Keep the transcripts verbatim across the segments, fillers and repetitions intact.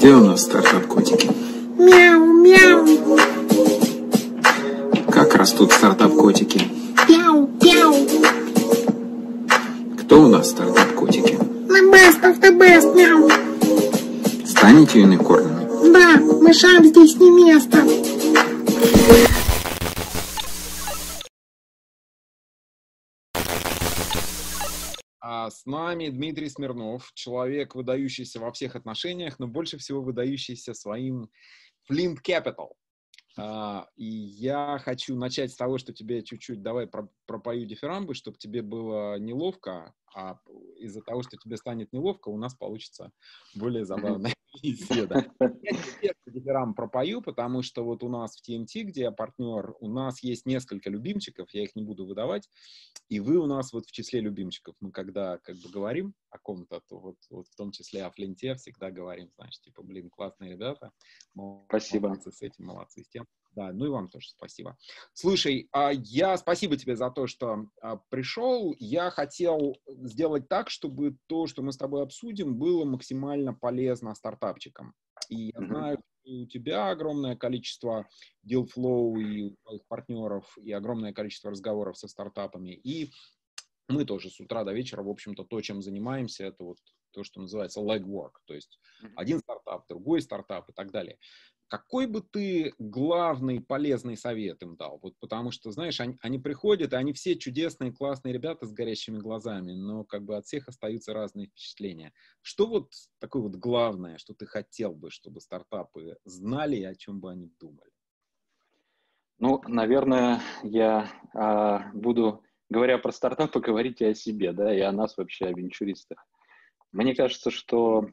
Где у нас стартап-котики? Мяу, мяу. Как растут стартап-котики? Пяу, пяу. Кто у нас стартап-котики? The best of the best, мяу. Станете юникорнами? Да, мышам здесь не место. А с нами Дмитрий Смирнов, человек, выдающийся во всех отношениях, но больше всего выдающийся своим Flint Capital. А, и я хочу начать с того, что тебе чуть-чуть давай про- пропою дифирамбы, чтобы тебе было неловко, а из-за того, что тебе станет неловко, у нас получится более забавная беседа. Я тебе дифирамб пропою, потому что вот у нас в ти эм ти, где я партнер, у нас есть несколько любимчиков, я их не буду выдавать, и вы у нас вот в числе любимчиков. Мы когда как бы говорим о ком-то, то вот, вот в том числе о Флинте всегда говорим, знаешь, типа, блин, классные ребята, Спасибо. Молодцы с этим, молодцы с тем. Да, ну и вам тоже спасибо. Слушай, а я спасибо тебе за то, что а, пришел. Я хотел сделать так, чтобы то, что мы с тобой обсудим, было максимально полезно стартапчикам. И я Мгм. знаю, что у тебя огромное количество deal flow и у твоих партнеров, и огромное количество разговоров со стартапами. И мы тоже с утра до вечера, в общем-то, то, чем занимаемся, это вот то, что называется legwork, то есть Мгм. один стартап, другой стартап и так далее. Какой бы ты главный полезный совет им дал? Вот потому что, знаешь, они, они приходят, и они все чудесные, классные ребята с горящими глазами, но как бы от всех остаются разные впечатления. Что вот такое вот главное, что ты хотел бы, чтобы стартапы знали и о чем бы они думали? Ну, наверное, я а, буду, говоря про стартапы, говорить и о себе, да, и о нас вообще, о венчуристах. Мне кажется, что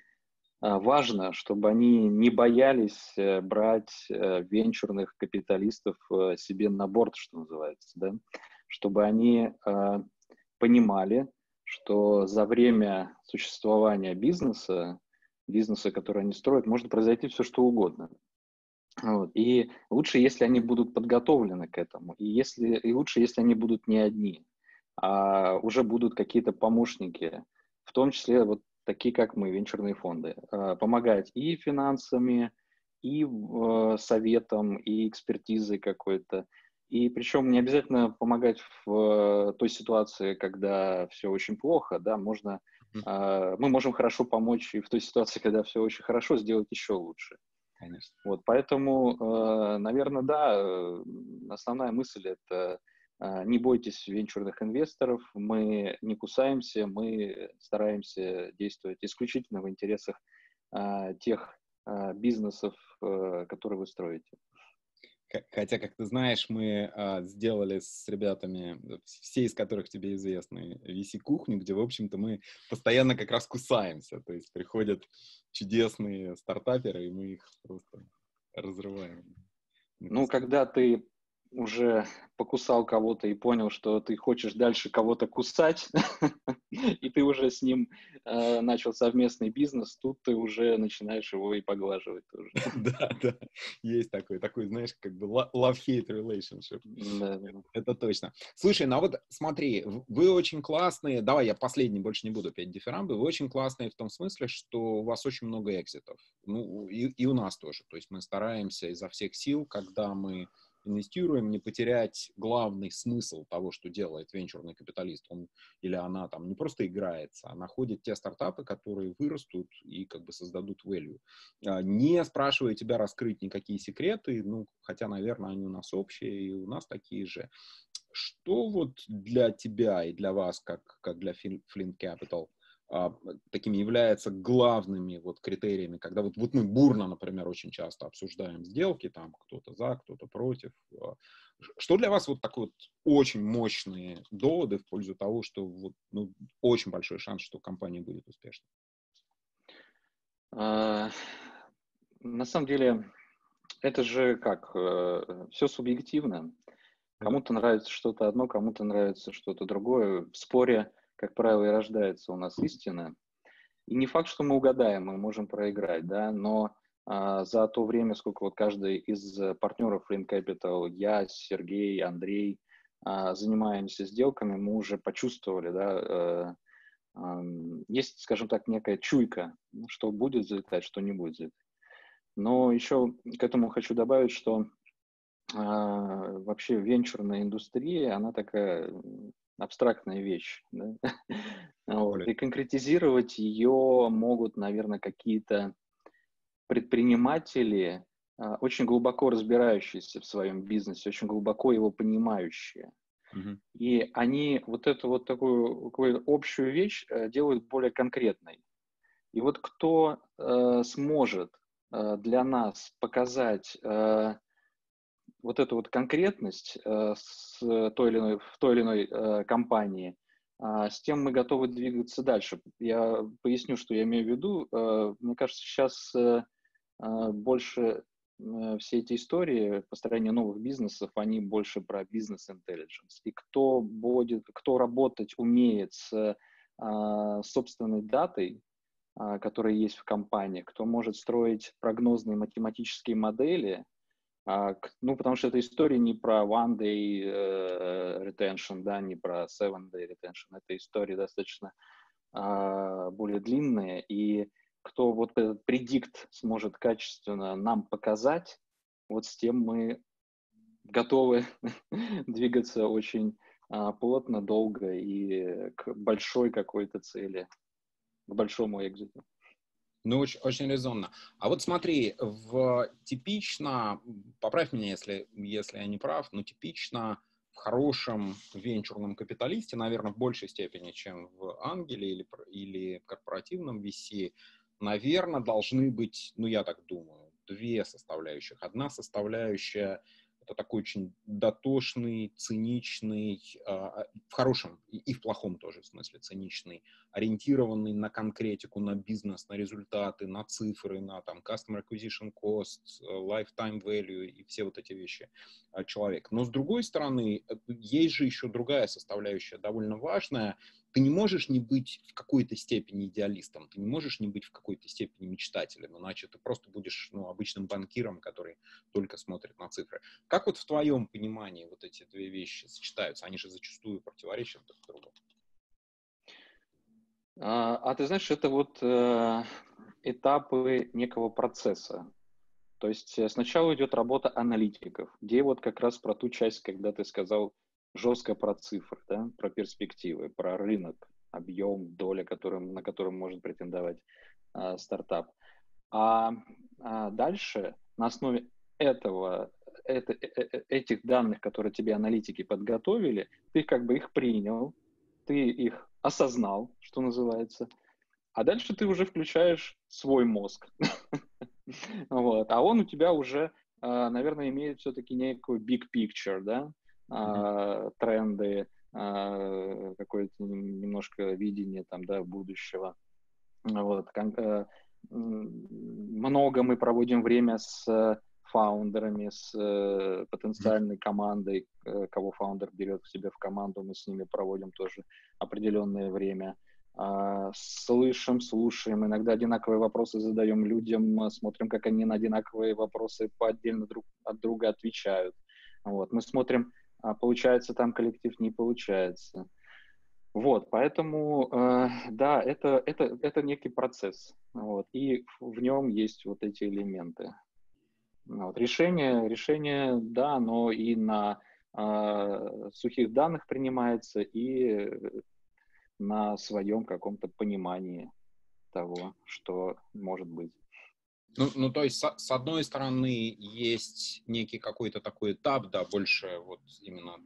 а, важно, чтобы они не боялись э, брать э, венчурных капиталистов э, себе на борт, что называется, да, чтобы они а, понимали, что за время существования бизнеса, бизнеса, который они строят, может произойти все, что угодно. Вот. И лучше, если они будут подготовлены к этому, и, если, и лучше, если они будут не одни, а уже будут какие-то помощники, в том числе вот такие, как мы, венчурные фонды, э, помогать и финансами, и э, советом, и экспертизой какой-то. И причем не обязательно помогать в э, той ситуации, когда все очень плохо, да, можно, Мгм. э, мы можем хорошо помочь и в той ситуации, когда все очень хорошо, сделать еще лучше. Конечно. Вот, поэтому, э, наверное, да, э, основная мысль это э, не бойтесь венчурных инвесторов, мы не кусаемся, мы стараемся действовать исключительно в интересах э, тех э, бизнесов, э, которые вы строите. Х- Хотя, как ты знаешь, мы а, сделали с ребятами, э, все из которых тебе известны, ви си-кухню, где, в общем-то, мы постоянно как раз кусаемся. То есть приходят чудесные стартаперы, и мы их просто разрываем на Ну, куски. когда ты уже покусал кого-то и понял, что ты хочешь дальше кого-то кусать, и ты уже с ним э, начал совместный бизнес, тут ты уже начинаешь его и поглаживать тоже. Да, да, есть такой, такой, знаешь, как бы lo- love-hate relationship. Да, да, да. Это точно. Слушай, ну а вот смотри, в- вы очень классные, давай я последний, больше не буду петь дифирамбы, вы очень классные в том смысле, что у вас очень много экзитов. Ну, и, и у нас тоже. То есть мы стараемся изо всех сил, когда мы инвестируем, не потерять главный смысл того, что делает венчурный капиталист. Он или она там не просто играется, а находит те стартапы, которые вырастут и как бы создадут value. А, Не спрашивая тебя раскрыть никакие секреты, ну, хотя, наверное, они у нас общие, и у нас такие же. Что вот для тебя и для вас, как, как для Flint Capital, а, такими является главными вот критериями, когда вот, вот мы бурно, например, очень часто обсуждаем сделки, там кто-то за, кто-то против. а, Что для вас вот такой вот очень мощные доводы в пользу того, что вот, ну, очень большой шанс, что компания будет успешной? А, На самом деле, это же как, все субъективно. Ну да. Кому-то нравится что-то одно, кому-то нравится что-то другое. В споре, как правило, и рождается у нас истина. И не факт, что мы угадаем, мы можем проиграть, да, но а, за то время, сколько вот каждый из э, партнеров Flint Capital, я, Сергей, Андрей, а, занимаемся сделками, мы уже почувствовали, да, э, ам, есть, скажем так, некая чуйка, ну, что будет взлетать, что не будет взлетать. Но еще к этому хочу добавить, что а, вообще венчурная индустрия, она такая м, абстрактная вещь. Да? Вот. Более. И конкретизировать ее могут, наверное, какие-то предприниматели, а, очень глубоко разбирающиеся в своем бизнесе, очень глубоко его понимающие. Мгм. И они вот эту вот такую, такую общую вещь э, делают более конкретной. И вот кто э, сможет э, для нас показать э, вот эту вот конкретность э, с той или иной, в той или иной э, компании, а, с тем мы готовы двигаться дальше. Я поясню, что я имею в виду. Э, мне кажется, сейчас э, э, больше э, все эти истории построения новых бизнесов, они больше про бизнес-интеллигенс. И кто будет, кто работать умеет с а, собственной датой, а, которая есть в компании, кто может строить прогнозные математические модели, а, к- ну, потому что эта история не про one day э, retention, да, не про seven day retention, это история достаточно а, более длинная, и кто вот этот предикт сможет качественно нам показать, вот с тем мы готовы двигаться очень а, плотно, долго и к большой какой-то цели, к большому экзиту. Ну, очень, очень резонно. А вот смотри, в типично, поправь меня, если, если я не прав, но типично в хорошем венчурном капиталисте, наверное, в большей степени, чем в ангеле или, пр- или корпоративном ви си, наверное, должны быть, ну, я так думаю, две составляющих. Одна составляющая — это такой очень дотошный, циничный, а, в хорошем и, и в плохом тоже смысле циничный, ориентированный на конкретику, на бизнес, на результаты, на цифры, на там customer acquisition cost, lifetime value и все вот эти вещи а, человек. Но с другой стороны, э, есть же еще другая составляющая, довольно важная. Ты не можешь не быть в какой-то степени идеалистом, ты не можешь не быть в какой-то степени мечтателем, иначе ты просто будешь, ну, обычным банкиром, который только смотрит на цифры. Как вот в твоем понимании вот эти две вещи сочетаются? Они же зачастую противоречат друг другу. А, а ты знаешь, это вот э, этапы некого процесса. То есть э, сначала идет работа аналитиков, где вот как раз про ту часть, когда ты сказал жестко про цифры, да, про перспективы, про рынок, объем, доля, которым, на котором может претендовать а, стартап. А, а дальше на основе этого, это, э, э, этих данных, которые тебе аналитики подготовили, ты как бы их принял, ты их осознал, что называется, а дальше ты уже включаешь свой мозг. Вот. А он у тебя уже, а, наверное, имеет все-таки некую big picture, да, Мгм. а, тренды, а, какое-то немножко видение там, да, будущего. Вот. кон- э, м, Много мы проводим время с э, фаундерами, с э, Мгм. потенциальной командой, э, кого фаундер берет к себе в команду, мы с ними проводим тоже определенное время. А, Слышим, слушаем, иногда одинаковые вопросы задаем людям, а, смотрим, как они на одинаковые вопросы по отдельно друг от друга отвечают. Вот. Мы смотрим, а, получается там коллектив, не получается. Вот, поэтому, э, да, это, это, это некий процесс, вот, и в нем есть вот эти элементы. Ну вот, решение, решение, да, но и на э, сухих данных принимается, и на своем каком-то понимании того, что может быть. Ну, ну, то есть, с, с одной стороны, есть некий какой-то такой этап, да, больше вот именно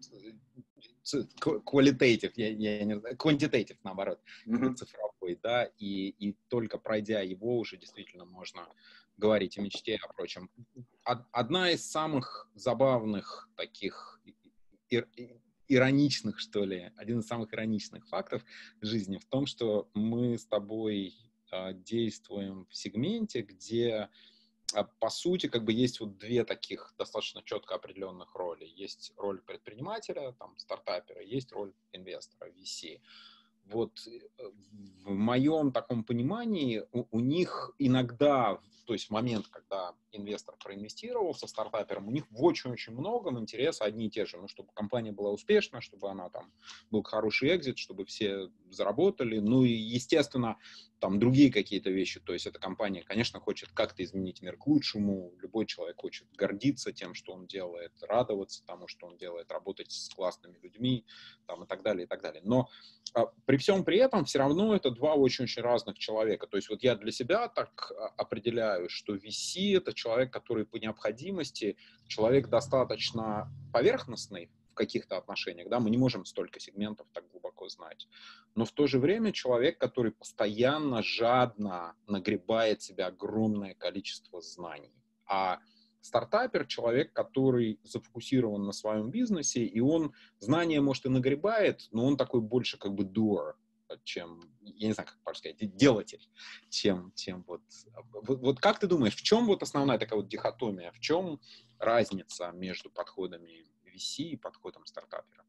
qualitative, я, я не знаю, quantitative, наоборот, как бы Мгм. цифровой, да, и, и только пройдя его уже действительно можно говорить о мечте и о прочем. Од- Одна из самых забавных таких ир- ироничных, что ли, один из самых ироничных фактов жизни в том, что мы с тобой а, действуем в сегменте, где, а, по сути, как бы есть вот две таких достаточно четко определенных роли. Есть роль предпринимателя, там, стартапера, есть роль инвестора, ви си. вот в моем таком понимании у, у них иногда, то есть в момент, когда инвестор проинвестировал со стартапером, у них в очень-очень многом интересы одни и те же. Ну, чтобы компания была успешна, чтобы она там был хороший экзит, чтобы все заработали. Ну и, естественно, там другие какие-то вещи. То есть эта компания, конечно, хочет как-то изменить мир к лучшему. Любой человек хочет гордиться тем, что он делает, радоваться тому, что он делает, работать с классными людьми, там, и так далее, и так далее. Но а, при всем при этом все равно это два очень-очень разных человека. То есть вот я для себя так определяю, что ви си — это человек, который по необходимости, человек достаточно поверхностный в каких-то отношениях, да, мы не можем столько сегментов так глубоко знать, но в то же время человек, который постоянно, жадно нагребает себе огромное количество знаний. А стартапер — человек, который зафокусирован на своем бизнесе, и он знания, может, и нагребает, но он такой больше как бы doer, чем, я не знаю, как правильно сказать, делатель, чем, чем вот, вот... Вот как ты думаешь, в чем вот основная такая вот дихотомия, в чем разница между подходами ви си и подходом стартапера?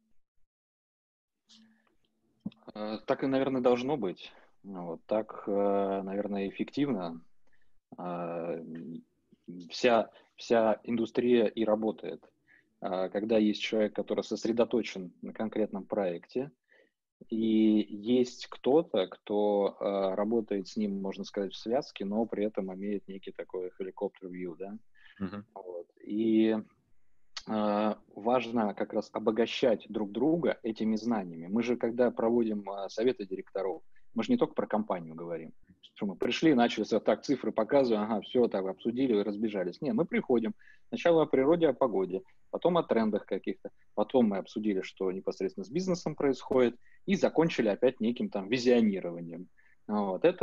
Так и, наверное, должно быть. Вот, так, наверное, эффективно. Вся, вся индустрия и работает. Когда есть человек, который сосредоточен на конкретном проекте, и есть кто-то, кто э, работает с ним, можно сказать, в связке, но при этом имеет некий такой helicopter-view, да. Uh-huh. Вот. И э, важно как раз обогащать друг друга этими знаниями. Мы же, когда проводим э, советы директоров, мы же не только про компанию говорим. Что мы пришли, начали вот так цифры показывать, ага, все, так обсудили и разбежались. Нет, мы приходим сначала о природе, о погоде, потом о трендах каких-то, потом мы обсудили, что непосредственно с бизнесом происходит, и закончили опять неким там визионированием. Вот. Это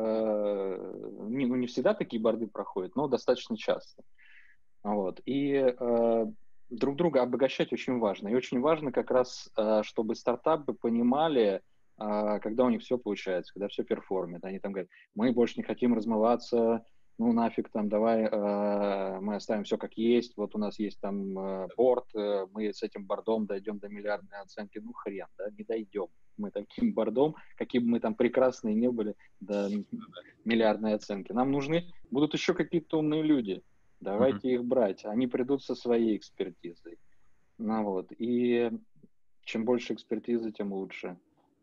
э, не, ну, не всегда такие борды проходят, но достаточно часто. Вот. И э, друг друга обогащать очень важно. И очень важно как раз, э, чтобы стартапы понимали, э, когда у них все получается, когда все перформит. Они там говорят, мы больше не хотим размываться, ну нафиг там, давай э, мы оставим все как есть, вот у нас есть там э, борд, э, мы с этим бордом дойдем до миллиардной оценки. Ну хрен, да, не дойдем. Мы таким бордом, какие бы мы там прекрасные не были, до миллиардной оценки. Нам нужны будут еще какие-то умные люди. Давайте uh-huh. их брать. Они придут со своей экспертизой. Ну, вот. И чем больше экспертизы, тем лучше.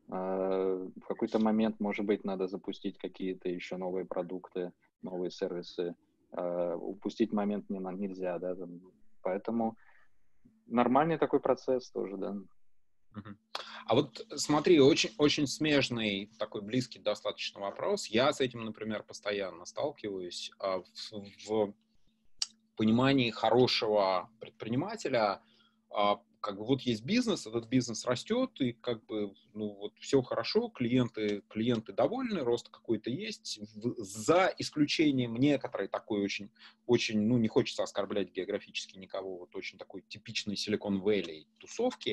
В какой-то момент, может быть, надо запустить какие-то еще новые продукты, новые сервисы. Упустить момент не, нельзя. Да? Поэтому нормальный такой процесс тоже, да. Uh-huh. А вот смотри, очень, очень смежный, такой близкий достаточно вопрос. Я с этим, например, постоянно сталкиваюсь. В, в понимании хорошего предпринимателя, как бы вот есть бизнес, этот бизнес растет, и как бы, ну, вот все хорошо, клиенты, клиенты довольны, рост какой-то есть, за исключением некоторой такой очень, очень, ну, не хочется оскорблять географически никого, вот очень такой типичной Silicon Valley тусовки.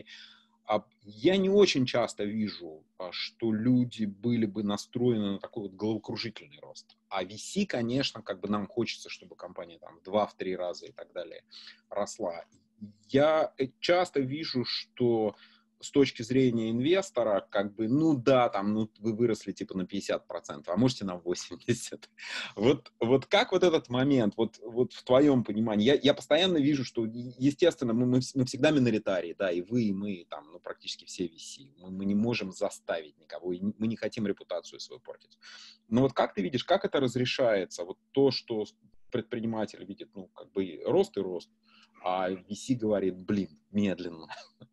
Я не очень часто вижу, что люди были бы настроены на такой вот головокружительный рост. А ви си, конечно, как бы нам хочется, чтобы компания там в два-три раза и так далее росла. Я часто вижу, что с точки зрения инвестора, как бы, ну да, там, ну, вы выросли типа на пятьдесят процентов, а можете на восемьдесят процентов. Вот, вот как вот этот момент, вот, вот в твоем понимании, я, я постоянно вижу, что, естественно, мы, мы, мы всегда миноритарии, да, и вы, и мы, там, ну, практически все ви си. Мы, мы не можем заставить никого, и мы не хотим репутацию свою портить. Но вот как ты видишь, как это разрешается? Вот то, что предприниматель видит, ну, как бы рост и рост, а ви си говорит, блин, медленно.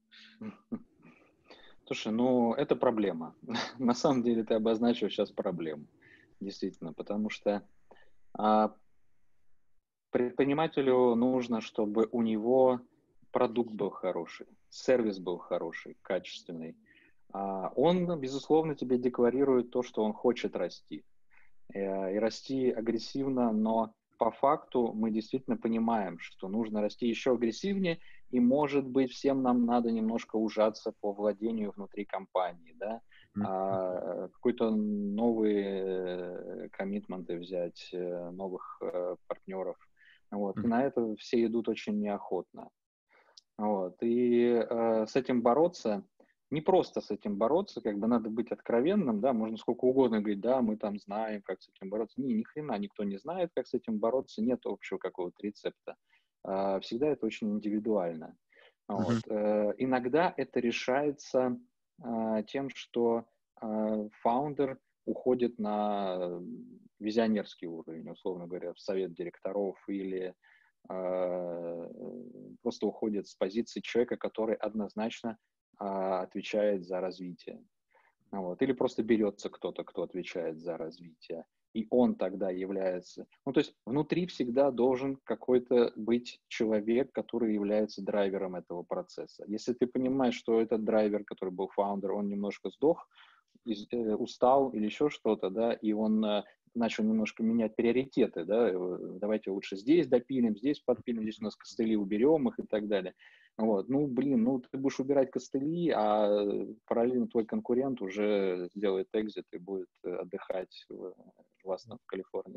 Слушай, ну это проблема. На самом деле ты обозначил сейчас проблему. Действительно, потому что а, предпринимателю нужно, чтобы у него продукт был хороший, сервис был хороший, качественный. А, он, безусловно, тебе декларирует то, что он хочет расти. И, и расти агрессивно, но по факту мы действительно понимаем, что нужно расти еще агрессивнее, и, может быть, всем нам надо немножко ужаться по владению внутри компании, да, mm-hmm. а, какой-то новые коммитменты взять, новых э, партнеров, вот, mm-hmm. и на это все идут очень неохотно, вот, и э, с этим бороться не просто с этим бороться, как бы надо быть откровенным, да, можно сколько угодно говорить, да, мы там знаем, как с этим бороться. Не, ни хрена никто не знает, как с этим бороться, нет общего какого-то рецепта. А, всегда это очень индивидуально. Вот. Мгм. Э, иногда это решается а, тем, что а, фаундер уходит на визионерский уровень, условно говоря, в совет директоров или а, просто уходит с позиции человека, который однозначно а, отвечает за развитие. Вот. Или просто берется кто-то, кто отвечает за развитие, и он тогда является... Ну, то есть внутри всегда должен какой-то быть человек, который является драйвером этого процесса. Если ты понимаешь, что этот драйвер, который был фаундер, он немножко сдох, из- э, устал или еще что-то, да, и он э, начал немножко менять приоритеты, да, э, давайте лучше здесь допилим, здесь подпилим, здесь у нас костыли уберем их и так далее. Вот, ну, блин, ну, ты будешь убирать костыли, а параллельно твой конкурент уже сделает экзит и будет э, отдыхать в, у вас там в Калифорнии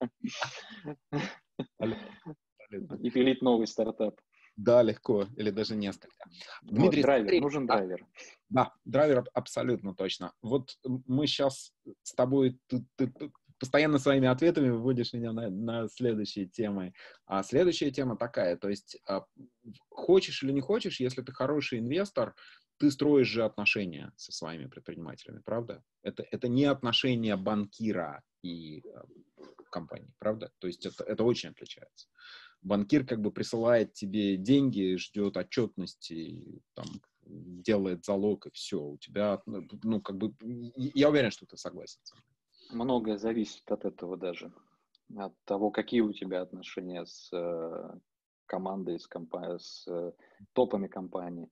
Абсолютно. и пилить новый стартап. Да, легко, или даже несколько. Вот, Дмитрий, драйвер, смотри, нужен а, драйвер. да, драйвер аб- абсолютно точно. Вот м, мы сейчас с тобой, ты, ты- ты постоянно своими ответами выводишь меня на, на следующие темы. А следующая тема такая, то есть а, хочешь или не хочешь, если ты хороший инвестор, ты строишь же отношения со своими предпринимателями, правда? Это, это не отношения банкира и а, компании, правда? То есть это, это очень отличается. Банкир как бы присылает тебе деньги, ждет отчетности, там, делает залог, и все. У тебя, ну, ну, как бы, я уверен, что ты согласен со мной. Многое зависит от этого даже, от того, какие у тебя отношения с э, командой, с, компа- с э, топами компании.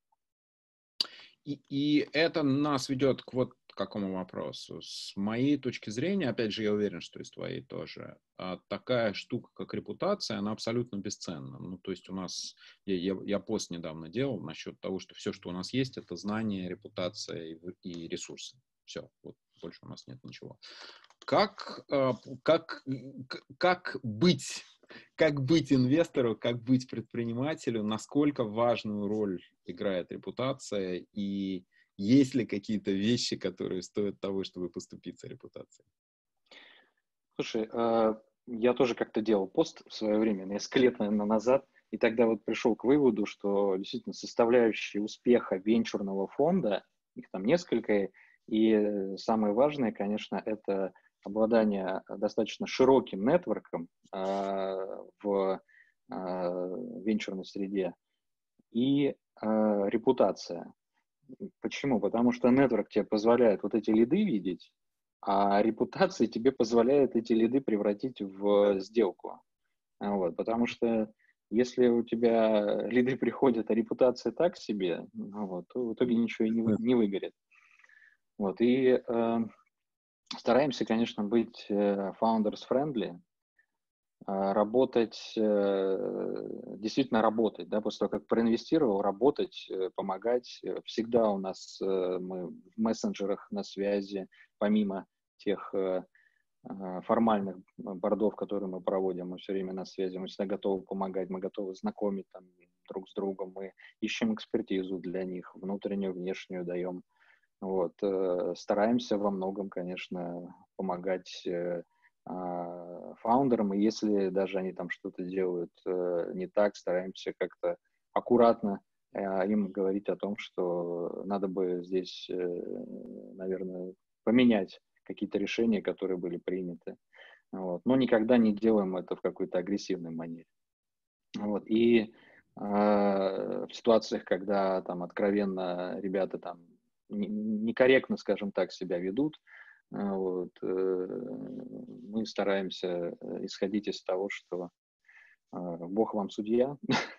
И, и это нас ведет к вот какому вопросу. С моей точки зрения, опять же, я уверен, что и с твоей тоже, а, такая штука, как репутация, она абсолютно бесценна. Ну, то есть у нас, я, я, я пост недавно делал насчет того, что все, что у нас есть, это знания, репутация и, и ресурсы. Все, вот больше у нас нет ничего. Как, э, как, к- как быть, как быть инвестору, как быть предпринимателю, насколько важную роль играет репутация, и есть ли какие-то вещи, которые стоят того, чтобы поступиться репутацией? Слушай, э, я тоже как-то делал пост в свое время, несколько лет, наверное, назад, и тогда вот пришел к выводу, что действительно составляющие успеха венчурного фонда, их там несколько, и э, самое важное, конечно, это обладание достаточно широким нетворком э, в э, венчурной среде и э, репутация. Почему? Потому что нетворк тебе позволяет вот эти лиды видеть, а репутация тебе позволяет эти лиды превратить в сделку. А Вот, потому что если у тебя лиды приходят, а репутация так себе, ну вот, то в итоге ничего и не, вы- не выгорит. Вот, и э, стараемся, конечно, быть э, founders-friendly, а, работать, э, действительно работать, да, после того, как проинвестировал, работать, э, помогать. Э, Всегда у нас э, мы в мессенджерах на связи, помимо тех э, э, формальных бордов, которые мы проводим, мы все время на связи, мы всегда готовы помогать, мы готовы знакомить там, друг с другом, мы ищем экспертизу для них, внутреннюю, внешнюю даем. Вот. э, Стараемся во многом, конечно, помогать э, а, фаундерам, и если даже они там что-то делают э, не так, стараемся как-то аккуратно э, им говорить о том, что надо бы здесь, э, наверное, поменять какие-то решения, которые были приняты. Вот. Но никогда не делаем это в какой-то агрессивной манере. Вот. И э, в ситуациях, когда там откровенно ребята там не- некорректно, скажем так, себя ведут, э, вот, э, мы стараемся э, исходить из того, что э, Бог вам судья,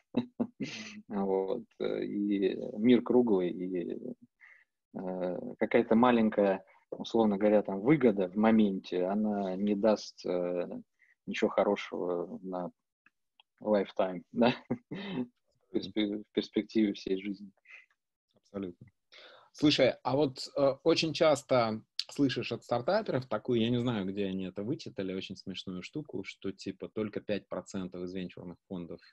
вот, э, и мир круглый, и э, какая-то маленькая, условно говоря, там выгода в моменте, она не даст э, ничего хорошего на lifetime, да, в перспе- в перспективе всей жизни. Абсолютно. Слушай, а вот э, очень часто слышишь от стартаперов такую, я не знаю, где они это вычитали, очень смешную штуку, что типа только пять процентов из венчурных фондов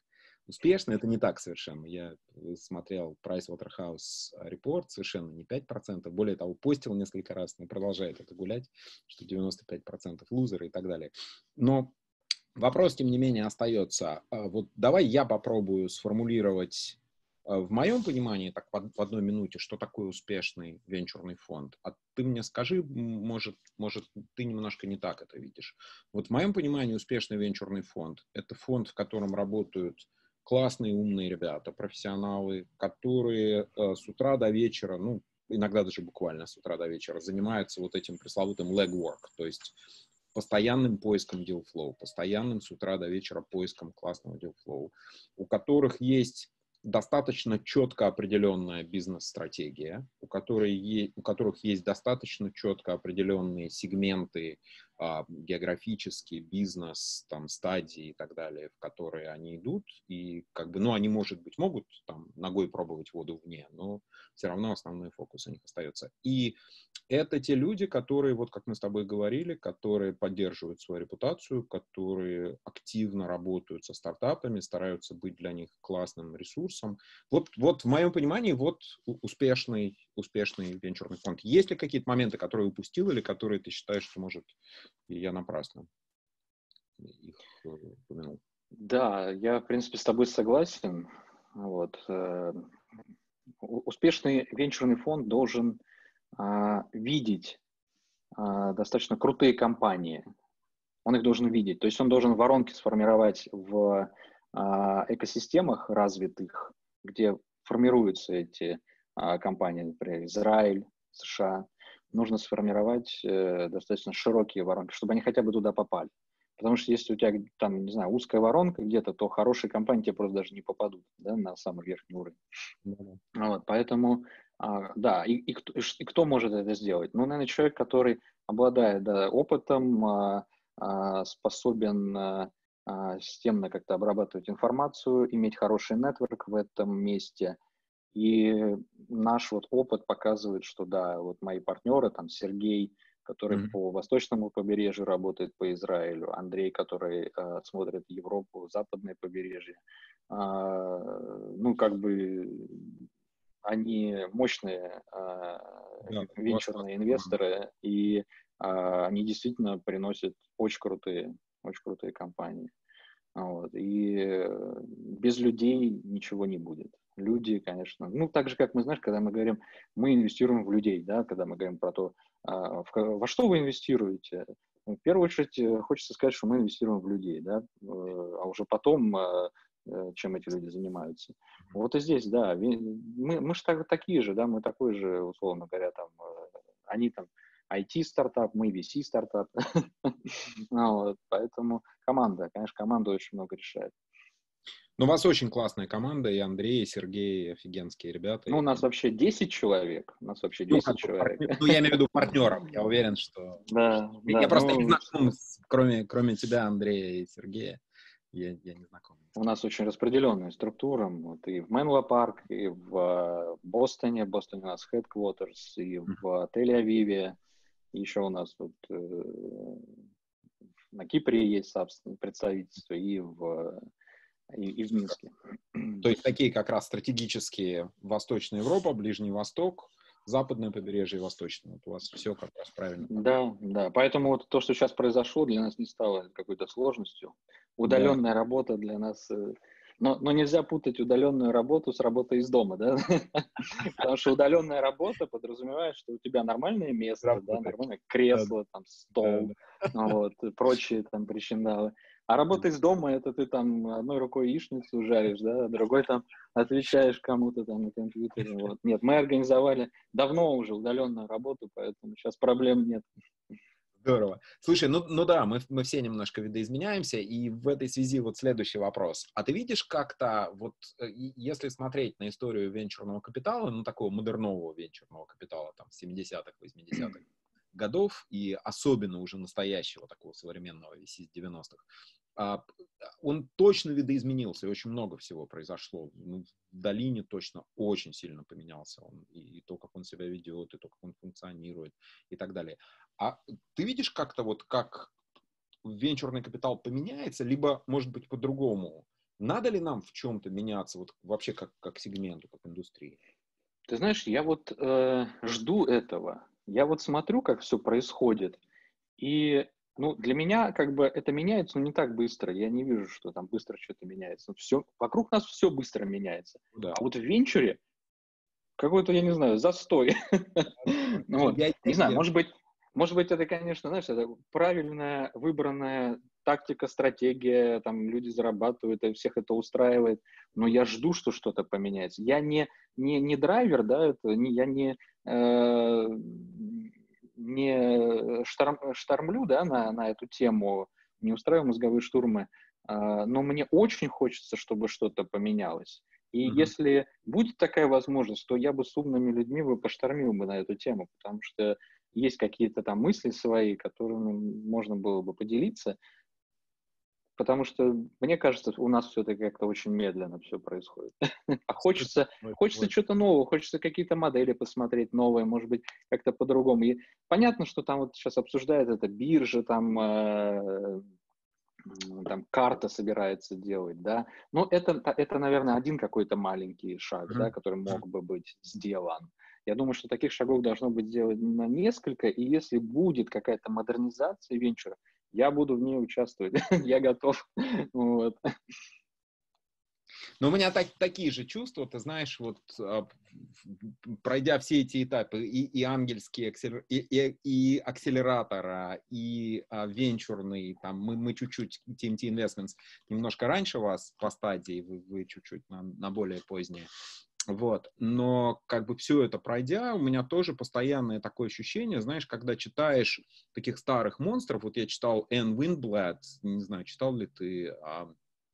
успешно, это не так совершенно. Я смотрел Pricewaterhouse Report, совершенно не пять процентов. Более того, постил несколько раз, но продолжает это гулять, что девяносто пять процентов лузеры и так далее. Но вопрос, тем не менее, остается. Вот давай я попробую сформулировать в моем понимании, так в одной минуте, что такое успешный венчурный фонд. А ты мне скажи, может, может, ты немножко не так это видишь. Вот в моем понимании успешный венчурный фонд – это фонд, в котором работают классные, умные ребята, профессионалы, которые э, с утра до вечера, ну, иногда даже буквально с утра до вечера, занимаются вот этим пресловутым legwork, то есть постоянным поиском deal flow, постоянным с утра до вечера поиском классного deal flow, у которых есть достаточно четко определенная бизнес-стратегия, у, которой, у которых есть достаточно четко определенные сегменты а, географические, бизнес, там, стадии и так далее, в которые они идут, и как бы, ну, они, может быть, могут там ногой пробовать воду вне, но все равно основной фокус у них остается. И это те люди, которые, вот как мы с тобой говорили, которые поддерживают свою репутацию, которые активно работают со стартапами, стараются быть для них классным ресурсом. Вот, вот в моем понимании, вот успешный, успешный венчурный фонд. Есть ли какие-то моменты, которые упустил, или которые ты считаешь, что, может, я напрасно их упомянул? Да, я, в принципе, с тобой согласен. Вот. Успешный венчурный фонд должен а, видеть а, достаточно крутые компании. Он их должен видеть. То есть он должен воронки сформировать в а, экосистемах развитых, где формируются эти а, компании, например, Израиль, США. Нужно сформировать э, достаточно широкие воронки, чтобы они хотя бы туда попали. Потому что если у тебя там, не знаю, узкая воронка где-то, то хорошие компании тебе просто даже не попадут, да, на самый верхний уровень. Mm-hmm. Вот, поэтому, а, да, и, и, кто, и кто может это сделать? Ну, наверное, человек, который обладает, да, опытом, а, а, способен а, а, системно как-то обрабатывать информацию, иметь хороший нетворк в этом месте. И наш вот опыт показывает, что да, вот мои партнеры, там Сергей, который mm-hmm. по восточному побережью работает по Израилю, Андрей, который э, смотрит Европу, западное побережье. А, ну, как бы они мощные э, yeah, венчурные инвесторы, и э, они действительно приносят очень крутые, очень крутые компании. Вот. И без людей ничего не будет. Люди, конечно, ну, так же, как мы, знаешь, когда мы говорим, мы инвестируем в людей, да, когда мы говорим про то, а, в, во что вы инвестируете, в первую очередь хочется сказать, что мы инвестируем в людей, да, а уже потом, чем эти люди занимаются. Вот и здесь, да, мы, мы же так, такие же, да, мы такой же, условно говоря, там, они там ай ти-стартап, мы ви си-стартап. Вот, поэтому команда, конечно, команда очень много решает. Ну, у вас очень классная команда, и Андрей, и Сергей, офигенские ребята. Ну, у нас вообще десять человек. У нас вообще десять ну, человек. Партнер, ну, я имею в виду партнеров. Я уверен, что... Да, я да, я просто ну... не знаком, кроме, кроме тебя, Андрея и Сергея. Я, я не знаком. У нас очень распределенная структура. Вот и в Менло Парк, и в Бостоне. В Бостоне у нас headquarters, и в Тель-Авиве. Еще у нас вот э, на Кипре есть, собственно, представительство, и в, и, и в Минске. То есть такие как раз стратегические: Восточная Европа, Ближний Восток, Западное побережье и Восточное. Вот у вас все как раз правильно. Да, да. Поэтому вот то, что сейчас произошло, для нас не стало какой-то сложностью. Удаленная да. работа для нас... Но, но нельзя путать удаленную работу с работой из дома, да? Потому что удаленная работа подразумевает, что у тебя нормальное место, да, нормальное кресло, там, стол, вот, прочие там причиндалы. А работа из дома — это ты там одной рукой яичницу жаришь, да, другой там отвечаешь кому-то там на компьютере. Вот. Нет, мы организовали давно уже удаленную работу, поэтому сейчас проблем нет. Здорово. Слушай, ну, ну да, мы, мы все немножко видоизменяемся, и в этой связи вот следующий вопрос. А ты видишь как-то, вот если смотреть на историю венчурного капитала, ну такого модернового венчурного капитала, там, семидесятых, восьмидесятых годов, и особенно уже настоящего такого современного ви си девяностых, он точно видоизменился, и очень много всего произошло. Ну, в долине точно очень сильно поменялся он, и, и то, как он себя ведет, и то, как он функционирует, и так далее. А ты видишь как-то вот, как венчурный капитал поменяется, либо, может быть, по-другому? Надо ли нам в чем-то меняться вот вообще как, как сегменту, как индустрии? Ты знаешь, я вот э, жду этого. Я вот смотрю, как все происходит, и ну, для меня как бы это меняется, но не так быстро. Я не вижу, что там быстро что-то меняется. Все, вокруг нас все быстро меняется. Да. А вот в венчуре какой-то, я не знаю, застой. Ну вот. Я, Не знаю, я- может быть, может быть, это, конечно, знаешь, это правильная выбранная тактика, стратегия, там люди зарабатывают, и всех это устраивает, но я жду, что что-то поменяется. Я не, не, не драйвер, да, это не, я не, э, не шторм, штормлю, да, на, на эту тему, не устраиваю мозговые штурмы, э, но мне очень хочется, чтобы что-то поменялось. И Мгм. если будет такая возможность, то я бы с умными людьми бы поштормил бы на эту тему, потому что есть какие-то там мысли свои, которыми можно было бы поделиться, потому что, мне кажется, у нас все-таки как-то очень медленно все происходит. А хочется, Вот, хочется вот. что-то нового, хочется какие-то модели посмотреть новые, может быть, как-то по-другому. И понятно, что там вот сейчас обсуждают это биржа, там э, м, там карта собирается делать, да, но это, это, наверное, один какой-то маленький шаг, да, Мгм. который мог бы быть сделан. Я думаю, что таких шагов должно быть сделано несколько, и если будет какая-то модернизация венчура, я буду в ней участвовать, я готов. Вот. Но у меня так, такие же чувства, ты знаешь, вот а, пройдя все эти этапы, и, и ангельский, акселер- и, и, и акселератора, и а, венчурный, там, мы, мы чуть-чуть, ти эм ти Investments, немножко раньше вас по стадии, вы, вы чуть-чуть на, на более поздние. Вот, но как бы все это пройдя, у меня тоже постоянное такое ощущение, знаешь, когда читаешь таких старых монстров, вот я читал Энн Уиндблад, не знаю, читал ли ты, а,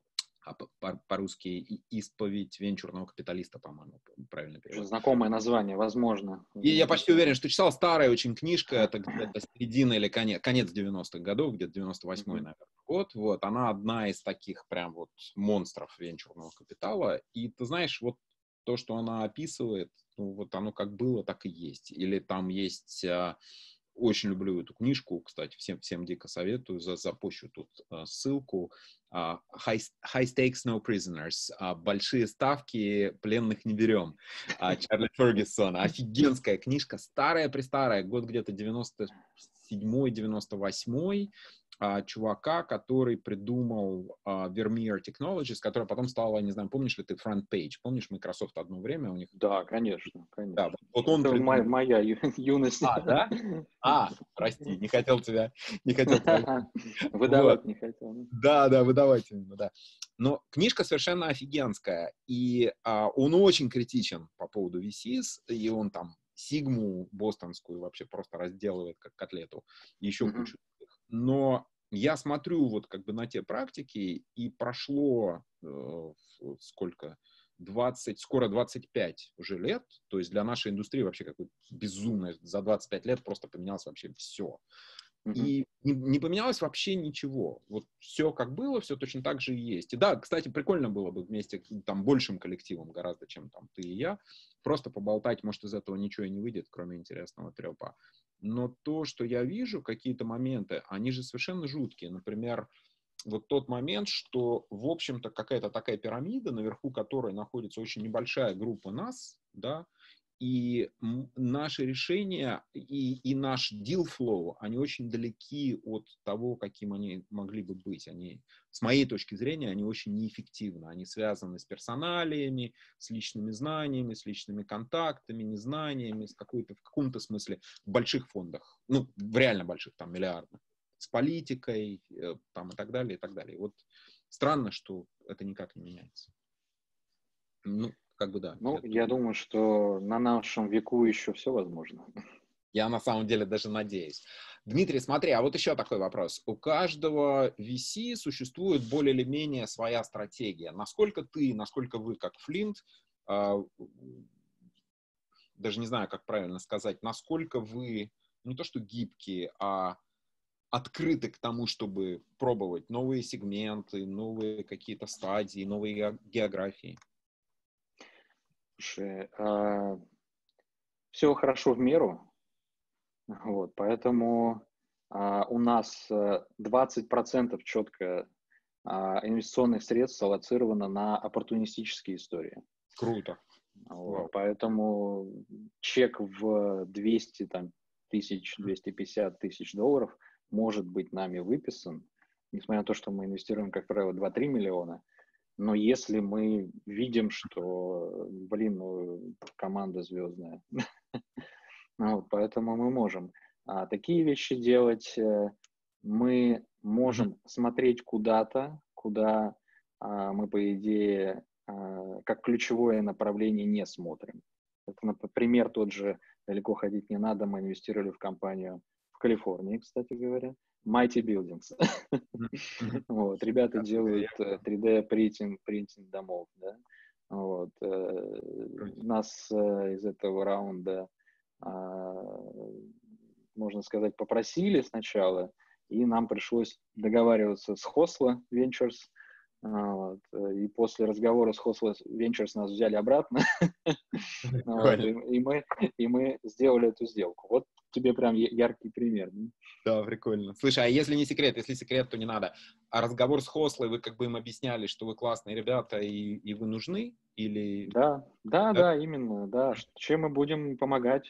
а по- по-русски «Исповедь венчурного капиталиста», по-моему, правильно перевод. Знакомое название, возможно. И я возможно. почти уверен, что читал старая очень книжка, это где-то середина или конец, конец девяностых годов, где-то девяносто восьмой, Мгм. наверное, год. Вот, она одна из таких прям вот монстров венчурного капитала. И ты знаешь, вот то, что она описывает, ну вот оно как было, так и есть. Или там есть... а, Очень люблю эту книжку, кстати, всем, всем дико советую, за, запущу тут а, ссылку. А, high, high Stakes No Prisoners. А, Большие ставки, пленных не берем. А, Чарли Фергюсона. Офигенская книжка, старая-престарая, год где-то девяносто седьмой девяносто восьмой. А, чувака, который придумал а, Vermeer Technologies, которая потом стала, не знаю, помнишь ли ты FrontPage? Помнишь, Microsoft одно время у них... Да, конечно, Да, конечно. вот он Это моя, придумал. моя ю- юность. А, да? А, прости, не хотел тебя, не хотел тебя. Вот. Выдавать не хотел. ну. Да, да, выдавать именно, да. Но книжка совершенно офигенская, и а, он очень критичен по поводу ви сис, и он там Сигму бостонскую вообще просто разделывает как котлету, и еще Мгм. кучу других. Но я смотрю вот как бы на те практики, и прошло э, сколько? двадцать, скоро двадцать пять уже лет, то есть для нашей индустрии вообще какой-то безумно, за двадцать пять лет просто поменялось вообще все. Мгм. И не, не поменялось вообще ничего. Вот все как было, все точно так же и есть. И да, кстати, прикольно было бы вместе там большим коллективом гораздо, чем там ты и я, просто поболтать, может, из этого ничего и не выйдет, кроме интересного трепа. Но то, что я вижу, какие-то моменты, они же совершенно жуткие. Например, вот тот момент, что, в общем-то, какая-то такая пирамида, наверху которой находится очень небольшая группа нас, да, и м, наши решения и, и наш deal flow, они очень далеки от того, каким они могли бы быть. Они, с моей точки зрения, они очень неэффективны. Они связаны с персоналиями, с личными знаниями, с личными контактами, незнаниями, с какой-то, в каком-то смысле в больших фондах, ну, в реально больших, там, миллиардных, с политикой, э, там, и так далее, и так далее. Вот странно, что это никак не меняется. Ну, как бы да, Ну, я тут я думаю, что на нашем веку еще все возможно. Я на самом деле даже надеюсь. Дмитрий, смотри, а вот еще такой вопрос. У каждого ви си существует более или менее своя стратегия. Насколько ты, насколько вы, как Flint, э, даже не знаю, как правильно сказать, насколько вы не то что гибкие, а открыты к тому, чтобы пробовать новые сегменты, новые какие-то стадии, новые географии? Слушай, а, все хорошо в меру, вот, поэтому а, у нас а, двадцать процентов четко а, инвестиционных средств аллоцировано на оппортунистические истории. Круто. Вот, Вау. поэтому чек в двести там, тысяч, двести пятьдесят тысяч долларов может быть нами выписан, несмотря на то, что мы инвестируем, как правило, два-три миллиона. Но если мы видим, что, блин, ну, команда звездная, вот, поэтому мы можем а, такие вещи делать. Мы можем смотреть куда-то, куда а, мы, по идее, а, как ключевое направление не смотрим. Это, например, тот же, далеко ходить не надо, мы инвестировали в компанию в Калифорнии, кстати говоря, Mighty Buildings. Вот, ребята делают три дэ принтинг, принтинг домов, да. Вот, э, нас э, из этого раунда, э, можно сказать, попросили сначала, и нам пришлось договариваться с Hosla Ventures. Вот, и после разговора с Hosla Ventures нас взяли обратно. Вот, и, и, мы, и мы сделали эту сделку. Вот тебе прям яркий пример. Да, прикольно. Слушай, а если не секрет, если секрет, то не надо. А разговор с Хослой, вы как бы им объясняли, что вы классные ребята и, и вы нужны? Или... Да, да, да, да, именно, да. Чем мы будем помогать?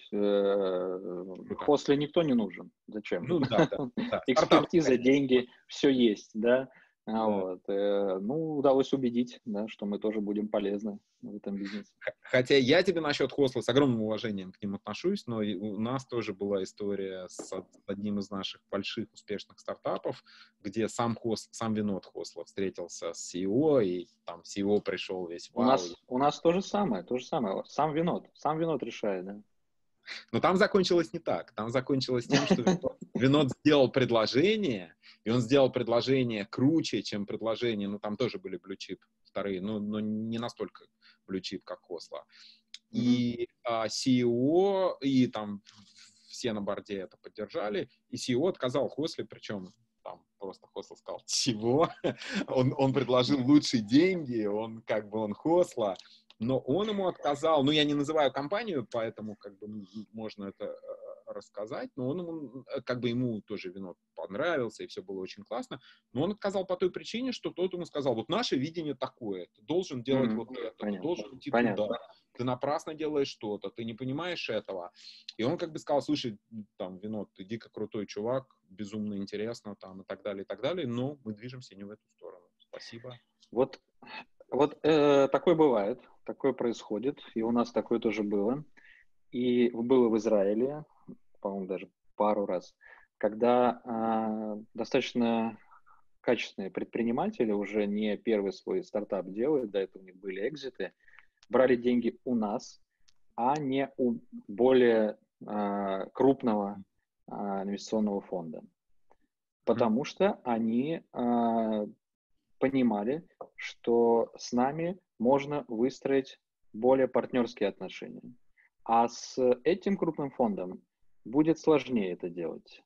Хосле никто не нужен. Зачем? Ну да, да. да. Экспертиза, деньги, все есть, да. Да. Вот. Ну, удалось убедить, да, что мы тоже будем полезны в этом бизнесе. Хотя я тебе насчет Хосла с огромным уважением к ним отношусь, но у нас тоже была история с одним из наших больших успешных стартапов, где сам, Хос, сам Винод Хосла встретился с си и о, и там си и о пришел весь вау. У нас, у нас то же самое, то же самое. Сам Винод, сам Винод решает, да. Но там закончилось не так. Там закончилось тем, что Винод сделал предложение, и он сделал предложение круче, чем предложение, ну, там тоже были блючип вторые, но, но не настолько блючип, как Хосла. И а, си и о, и там все на борде это поддержали, и си и о отказал Хосле, причем там просто Хосла сказал, чего? он, он предложил лучшие деньги, он как бы он Хосла, но он ему отказал, ну, я не называю компанию, поэтому как бы можно это рассказать, но он ему, как бы ему тоже Винод понравился, и все было очень классно, но он отказал по той причине, что тот ему сказал, вот наше видение такое, ты должен делать mm-hmm. вот это, Понятно. Ты должен идти Понятно. Туда, ты напрасно делаешь что-то, ты не понимаешь этого. И он как бы сказал, слушай, там, Винод, ты дико крутой чувак, безумно интересно, там, и так далее, и так далее, но мы движемся не в эту сторону. Спасибо. Вот, вот э, такое бывает, такое происходит, и у нас такое тоже было. И было в Израиле, по-моему, даже пару раз, когда э, достаточно качественные предприниматели, уже не первый свой стартап делают, до этого у них были экзиты, брали деньги у нас, а не у более э, крупного э, инвестиционного фонда. Потому mm-hmm. что они э, понимали, что с нами можно выстроить более партнерские отношения. А с этим крупным фондом будет сложнее это делать.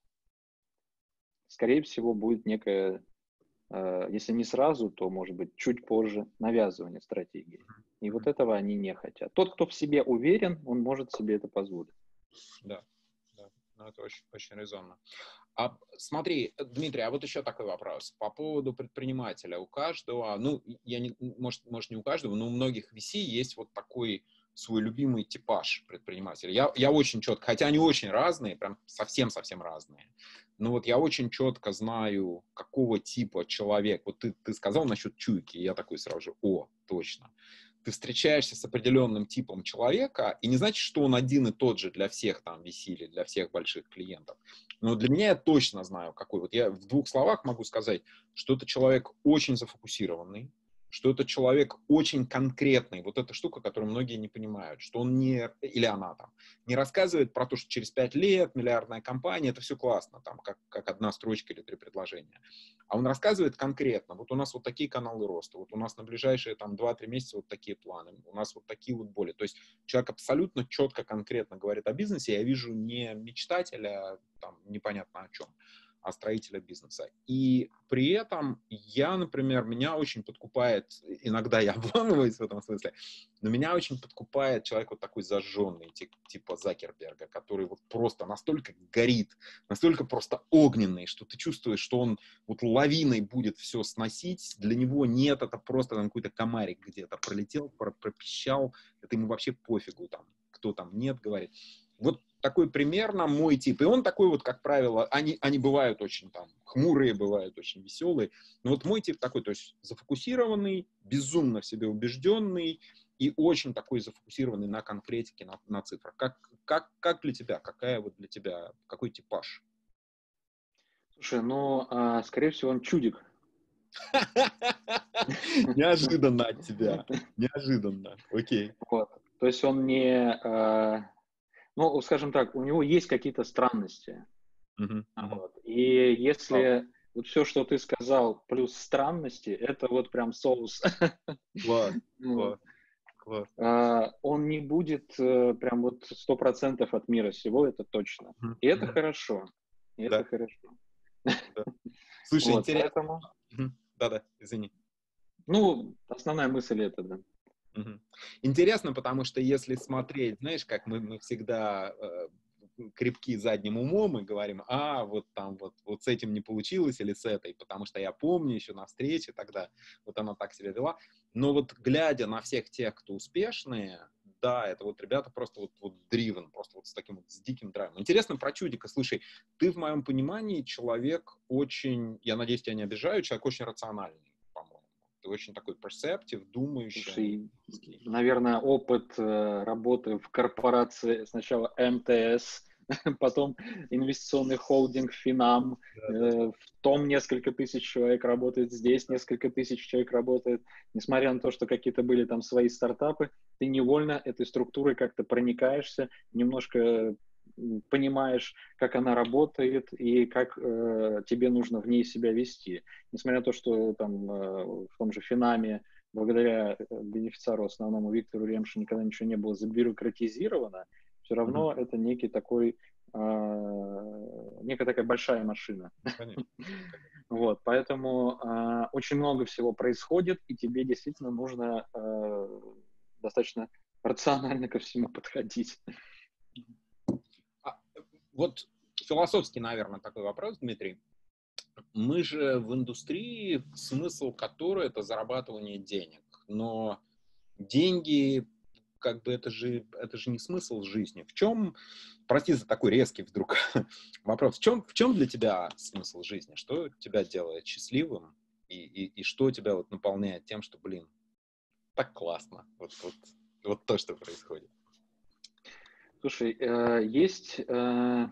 Скорее всего, будет некое, э, если не сразу, то, может быть, чуть позже навязывание стратегии. И вот этого они не хотят. Тот, кто в себе уверен, он может себе это позволить. Да, да. Ну, это очень, очень резонно. А смотри, Дмитрий, а вот еще такой вопрос. По поводу предпринимателя. У каждого, ну, я не, может, может, не у каждого, но у многих ви си есть вот такой свой любимый типаж предпринимателя. Я, я очень четко, хотя они очень разные, прям совсем-совсем разные, но вот я очень четко знаю, какого типа человек. Вот ты, ты сказал насчет чуйки, и я такой сразу же, о, точно. Ты встречаешься с определенным типом человека, и не значит, что он один и тот же для всех там ви си или для всех больших клиентов. Но для меня я точно знаю, какой. Вот я в двух словах могу сказать, что это человек очень зафокусированный, что это человек очень конкретный. Вот эта штука, которую многие не понимают, что он не, или она там, не рассказывает про то, что через пять лет миллиардная компания, это все классно, там, как, как одна строчка или три предложения. А он рассказывает конкретно, вот у нас вот такие каналы роста, вот у нас на ближайшие там два-три месяца вот такие планы, у нас вот такие вот боли. То есть человек абсолютно четко, конкретно говорит о бизнесе, я вижу не мечтателя, там, непонятно о чем, а строителя бизнеса. И при этом я, например, меня очень подкупает, иногда я обламываюсь в этом смысле, но меня очень подкупает человек вот такой зажженный, типа Закерберга, который вот просто настолько горит, настолько просто огненный, что ты чувствуешь, что он вот лавиной будет все сносить. Для него нет, это просто там какой-то комарик где-то пролетел, пропищал, это ему вообще пофигу, там, кто там нет, говорит. Вот такой примерно мой тип. И он такой вот, как правило, они, они бывают очень там хмурые, бывают очень веселые. Но вот мой тип такой, то есть зафокусированный, безумно в себе убежденный и очень такой зафокусированный на конкретике, на, на цифрах. Как, как, как для тебя? Какая вот для тебя, какой типаж? Слушай, ну, а, скорее всего, он чудик. Неожиданно от тебя. Неожиданно. Окей. Вот. То есть он не... Ну, скажем так, у него есть какие-то странности. Uh-huh. Вот. И если oh. вот все, что ты сказал, плюс странности, это вот прям соус. Класс, класс, класс. А, он не будет а, прям вот сто процентов от мира сего, это точно. Uh-huh. И это uh-huh. хорошо. И да. это хорошо. Да. Слушай, вот, интересно. Поэтому... Uh-huh. Да-да, извини. Ну, основная мысль это, да. Угу. Интересно, потому что если смотреть, знаешь, как мы, мы всегда э, крепки задним умом и говорим, а, вот там вот, вот с этим не получилось или с этой, потому что я помню еще на встрече тогда, вот она так себя вела. Но вот глядя на всех тех, кто успешные, да, это вот ребята просто вот, вот driven, просто вот с таким вот, с диким драйвом. Интересно про чудика, слушай, ты в моем понимании человек очень, я надеюсь, тебя не обижаю, человек очень рациональный. Ты очень такой perceptive, думающий. Слушай, наверное, опыт э, работы в корпорации, сначала эм тэ эс, потом инвестиционный холдинг Финам, э, в том несколько тысяч человек работает, здесь несколько тысяч человек работает. Несмотря на то, что какие-то были там свои стартапы, ты невольно этой структурой как-то проникаешься, немножко понимаешь, как она работает и как э, тебе нужно в ней себя вести. Несмотря на то, что там э, в том же Финаме, благодаря бенефициару основному Виктору Ремшу никогда ничего не было забюрократизировано, все равно mm-hmm. это некий такой, э, некая такая большая машина. Конечно. Вот, поэтому э, очень много всего происходит, и тебе действительно нужно э, достаточно рационально ко всему подходить. Вот философский, наверное, такой вопрос, Дмитрий. Мы же в индустрии, смысл которой это зарабатывание денег. Но деньги, как бы это же, это же не смысл жизни. В чем, прости за такой резкий вдруг вопрос, в чем, в чем для тебя смысл жизни? Что тебя делает счастливым? И, и, и что тебя вот наполняет тем, что, блин, так классно. Вот, вот, вот то, что происходит. Слушай, э, есть, э, я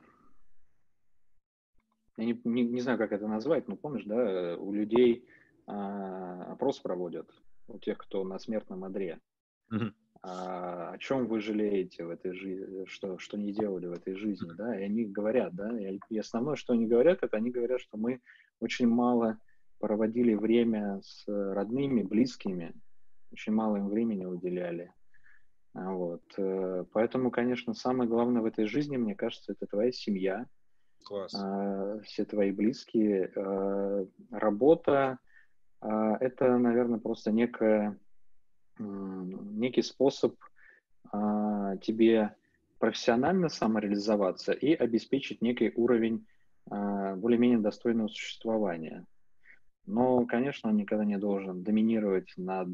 не, не, не знаю, как это назвать, но помнишь, да, у людей э, опрос проводят, у тех, кто на смертном одре. Mm-hmm. А, о чем вы жалеете в этой жизни, что, что не делали в этой жизни, да, и они говорят, да, и, и основное, что они говорят, это они говорят, что мы очень мало проводили время с родными, близкими, очень мало им времени уделяли. Вот. Поэтому, конечно, самое главное в этой жизни, мне кажется, это твоя семья, Класс. Все твои близкие. Работа — это, наверное, просто некая, некий способ тебе профессионально самореализоваться и обеспечить некий уровень более-менее достойного существования. Но, конечно, он никогда не должен доминировать над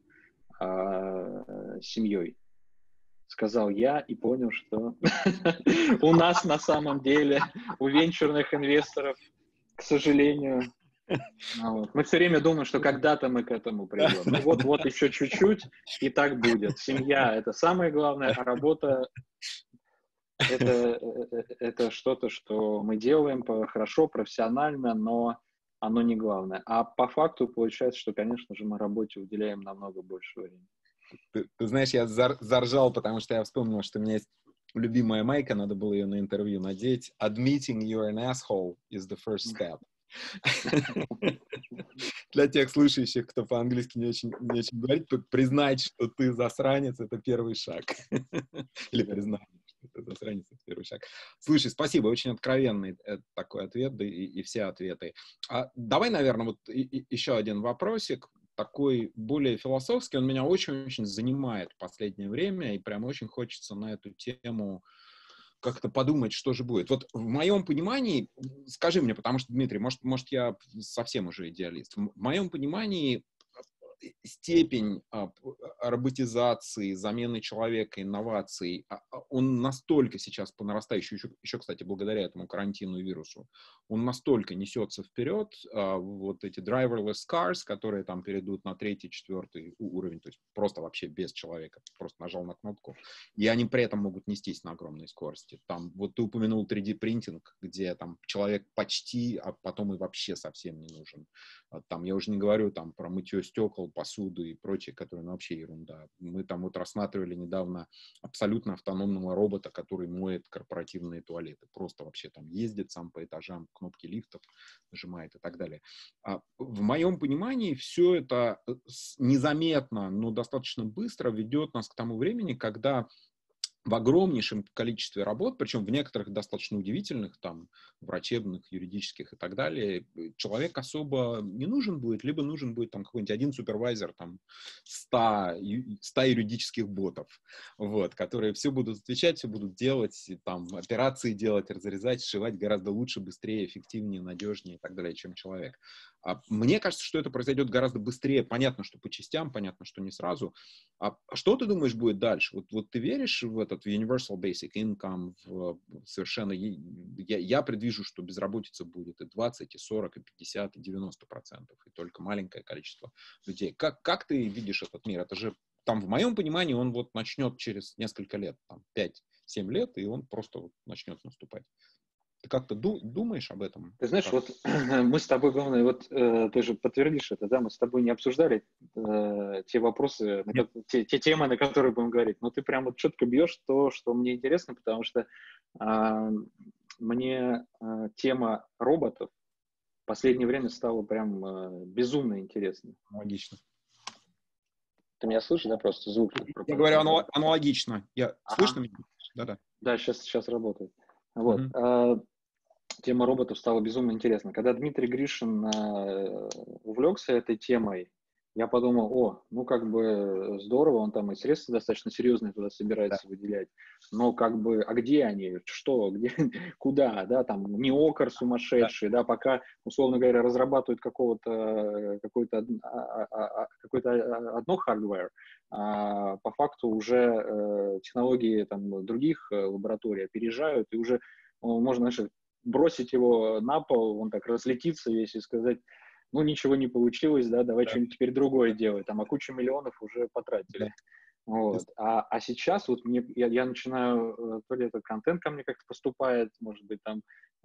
семьей. Сказал я и понял, что у нас на самом деле, у венчурных инвесторов, к сожалению, мы все время думаем, что когда-то мы к этому придем. Ну вот, вот еще чуть-чуть, и так будет. Семья — это самое главное, а работа — это, это что-то, что мы делаем хорошо, профессионально, но оно не главное. А по факту получается, что, конечно же, мы работе уделяем намного больше времени. Ты, ты знаешь, я зар, заржал, потому что я вспомнил, что у меня есть любимая майка, надо было ее на интервью надеть. Admitting you're an asshole is the first step. Для тех слушающих, кто по-английски не очень, не очень говорит, признать, что ты засранец, это первый шаг. Или признание, Это засранец, это первый шаг. Слушай, спасибо, очень откровенный э, такой ответ, да, и, и все ответы. А давай, наверное, вот и, и еще один вопросик, такой более философский, он меня очень-очень занимает в последнее время, и прям очень хочется на эту тему как-то подумать, что же будет. Вот в моем понимании, скажи мне, потому что, Дмитрий, может, может я совсем уже идеалист, в моем понимании степень а, роботизации, замены человека, инноваций, а, а, он настолько сейчас по нарастающей, еще, еще, кстати, благодаря этому карантину и вирусу, он настолько несется вперед, а, вот эти driverless cars, которые там перейдут на третий, четвертый уровень, то есть просто вообще без человека, просто нажал на кнопку, и они при этом могут нестись на огромной скорости. Там, вот ты упомянул три дэ принтинг, где там человек почти, а потом и вообще совсем не нужен. Там, я уже не говорю там про мытье стекол, посуду и прочее, которые ну, вообще ерунда. Мы там вот рассматривали недавно абсолютно автономного робота, который моет корпоративные туалеты. Просто вообще там ездит сам по этажам, кнопки лифтов нажимает и так далее. А в моем понимании все это незаметно, но достаточно быстро ведет нас к тому времени, когда в огромнейшем количестве работ, причем в некоторых достаточно удивительных, там, врачебных, юридических и так далее, человек особо не нужен будет, либо нужен будет там какой-нибудь один супервайзер, там, ста, ста юридических ботов, вот, которые все будут отвечать, все будут делать, там, операции делать, разрезать, сшивать гораздо лучше, быстрее, эффективнее, надежнее и так далее, чем человек. А мне кажется, что это произойдет гораздо быстрее. Понятно, что по частям, понятно, что не сразу. А что ты думаешь будет дальше? Вот, вот ты веришь в этот в Universal Basic Income? В, совершенно... Я, я предвижу, что безработица будет и двадцать, и сорок, и пятьдесят, и девяносто процентов. И только маленькое количество людей. Как, как ты видишь этот мир? Это же, там, в моем понимании, он вот начнет через несколько лет, там, пять-семь лет, и он просто вот начнет наступать. Ты как-то ду- думаешь об этом? Ты знаешь, как? вот мы с тобой, главное, вот э, ты же подтвердишь это, да, мы с тобой не обсуждали э, те вопросы, на, те, те темы, на которые будем говорить, но ты прям вот четко бьешь то, что мне интересно, потому что э, мне э, тема роботов в последнее время стала прям э, безумно интересной. Логично. Ты меня слышишь, да, просто звук? Я говорю анал- аналогично. Я... Ага. Слышно меня? Да-да. Да, сейчас, сейчас работает. Вот. Mm-hmm. Тема роботов стала безумно интересна. Когда Дмитрий Гришин э, увлекся этой темой, я подумал, о, ну как бы здорово, он там и средства достаточно серьезные туда собирается да. выделять, но как бы, а где они, что, где, куда, да, там не окор сумасшедший, да, да пока, условно говоря, разрабатывают какого-то, какой-то, какой-то одно хардвер, а по факту уже э, технологии там других лабораторий опережают, и уже можно, знаешь, бросить его на пол, он так разлетится весь и сказать, ну, ничего не получилось, да, давай да. что-нибудь теперь другое делать, там, а кучу миллионов уже потратили. Да. Вот. А, а сейчас вот мне, я, я начинаю, то ли этот контент ко мне как-то поступает, может быть, там,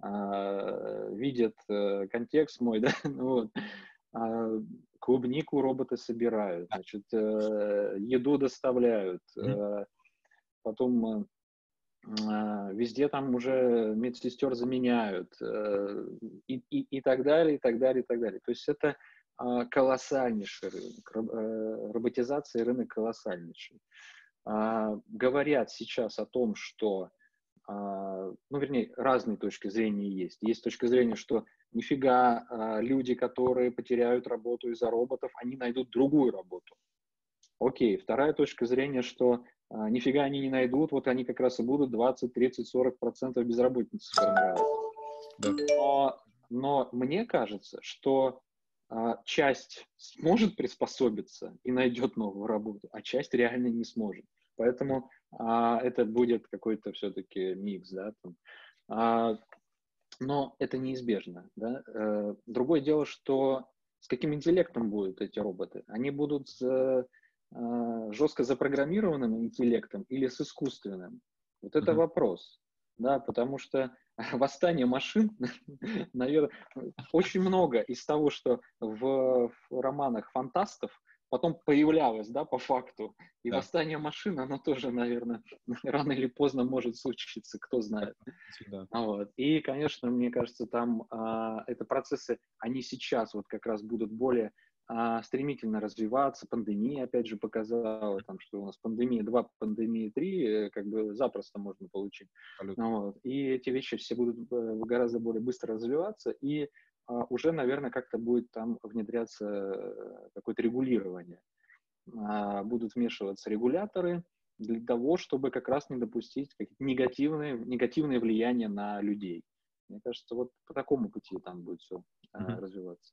э, видят э, контекст мой, да, вот. э, клубнику роботы собирают, значит, э, еду доставляют, э, потом... Э, везде там уже медсестер заменяют и, и, и так далее, и так далее, и так далее. То есть это колоссальнейший рынок, роботизация рынок колоссальнейший. Говорят сейчас о том, что, ну, вернее, разные точки зрения есть. Есть точка зрения, что нифига люди, которые потеряют работу из-за роботов, они найдут другую работу. Окей, вторая точка зрения, что а, нифига они не найдут, вот они как раз и будут двадцать, тридцать, сорок процентов безработицы формировать. Да. Но, но мне кажется, что а, часть сможет приспособиться и найдет новую работу, а часть реально не сможет. Поэтому а, это будет какой-то все-таки микс, да. Там. А, но это неизбежно, да. А, другое дело, что с каким интеллектом будут эти роботы? Они будут с жестко запрограммированным интеллектом или с искусственным? Вот это mm-hmm. вопрос, да, потому что восстание машин, наверное, очень много из того, что в, в романах фантастов потом появлялось, да, по факту, и да. восстание машин, оно тоже, наверное, рано или поздно может случиться, кто знает. Да. Вот. И, конечно, мне кажется, там а, это процессы, они сейчас вот как раз будут более а, стремительно развиваться. Пандемия, опять же, показала, там, что у нас пандемия два, пандемия три, как бы запросто можно получить. Абсолютно. Вот. И эти вещи все будут э, гораздо более быстро развиваться, и а, уже, наверное, как-то будет там внедряться э, какое-то регулирование. А, будут вмешиваться регуляторы для того, чтобы как раз не допустить какие-то негативные, негативные влияния на людей. Мне кажется, вот по такому пути там будет все а, Мгм. развиваться.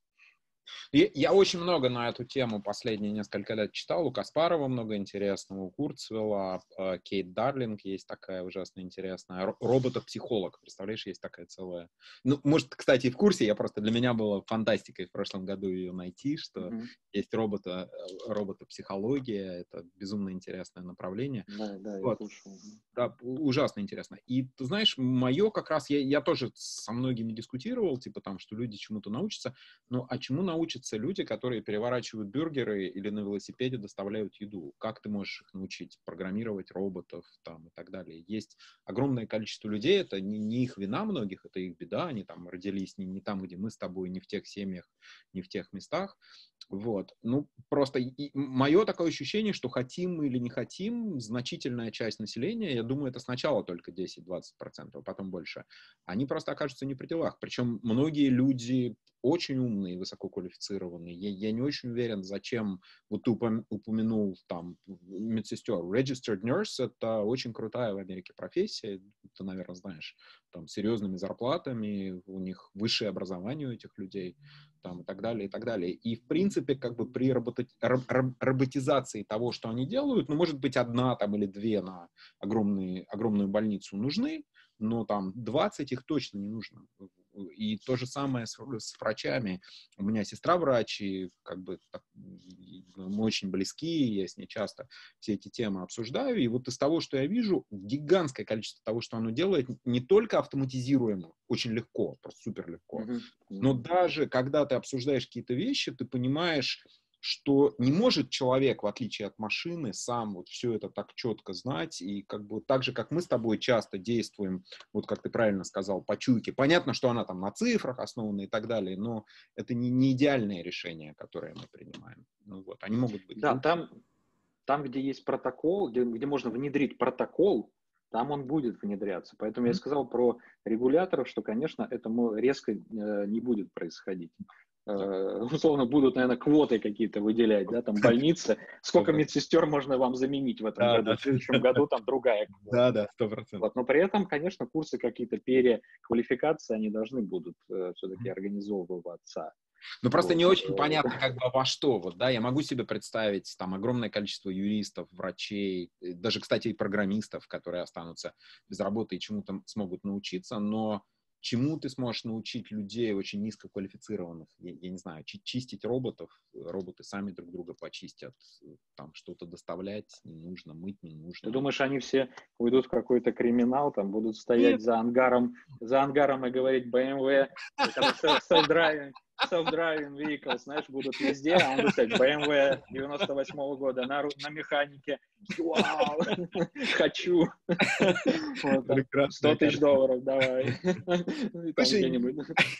И Я очень много на эту тему последние несколько лет читал. У Каспарова много интересного, у Курцвелла, э, Кейт Дарлинг есть такая ужасно интересная. Ро- Робота-психолог, представляешь, есть такая целая. Ну, может, кстати, и в курсе, я просто для меня было фантастикой в прошлом году ее найти, что Мгм. есть робота, э, роботопсихология, это безумно интересное направление. Да, да, я Вот. слушал. Да, у- ужасно интересно. И ты знаешь, мое как раз, я, я тоже со многими дискутировал, типа там, что люди чему-то научатся. Ну, а чему научатся люди, которые переворачивают бюргеры или на велосипеде доставляют еду? Как ты можешь их научить программировать роботов там и так далее? Есть огромное количество людей, это не, не их вина многих, это их беда, они там родились не, не там, где мы с тобой, не в тех семьях, не в тех местах. Вот. Ну, просто мое такое ощущение, что хотим мы или не хотим, значительная часть населения, я думаю, это сначала только десять-двадцать процентов, а потом больше, они просто окажутся не при делах. Причем многие люди очень умные, высококвалифицированные. Я, я не очень уверен, зачем, вот ты упом- упомянул там медсестер. Registered nurse — это очень крутая в Америке профессия, ты, наверное, знаешь, там серьезными зарплатами, у них высшее образование у этих людей, там, и так далее, и так далее. И, в принципе, как бы при роботи- роб- роб- роботизации того, что они делают, ну, может быть, одна там или две на огромные, огромную больницу нужны, но там двадцать их точно не нужно. И то же самое с, с врачами. У меня сестра врач, и как бы так, мы очень близки, я с ней часто все эти темы обсуждаю. И вот из того, что я вижу, гигантское количество того, что оно делает, не только автоматизируемо, очень легко, просто супер легко, Мгм. но Мгм. даже когда ты обсуждаешь какие-то вещи, ты понимаешь, что не может человек, в отличие от машины, сам вот все это так четко знать. И как бы так же, как мы с тобой часто действуем, вот как ты правильно сказал, по чуйке. Понятно, что она там на цифрах основана и так далее, но это не, не идеальное решение, которое мы принимаем. Ну вот, они могут быть Да, лучше. там, там, где есть протокол, где, где можно внедрить протокол, там он будет внедряться. Поэтому я сказал про регуляторов, что, конечно, это мо- резко э, не будет происходить. Э, Да. условно, будут, наверное, квоты какие-то выделять, да, там больницы. Сколько медсестер можно вам заменить в этом Да, году? да, В следующем году там другая да, квота. да, сто процентов. Вот. Но при этом, конечно, курсы какие-то переквалификации, они должны будут э, все-таки организовываться. Ну, просто не Вот. очень понятно, как бы во что. Вот, да, я могу себе представить там огромное количество юристов, врачей, э, даже, кстати, и программистов, которые останутся без работы и чему-то смогут научиться, но чему ты сможешь научить людей очень низкоквалифицированных? Я, я не знаю, чи- чистить роботов, роботы сами друг друга почистят, там что-то доставлять не нужно, мыть не Ты нужно. думаешь, они все уйдут в какой-то криминал, там будут стоять Нет, за ангаром, за ангаром и говорить бэ эм вэ, когда self- self-driving, self-driving vehicles, знаешь, будут везде, а он будет стоять бэ эм вэ девяносто восьмого года на, ру- на механике. Вау, хочу. Вот там, сто прекрасная тысяч картина. долларов давай. И там Слушай, где-нибудь.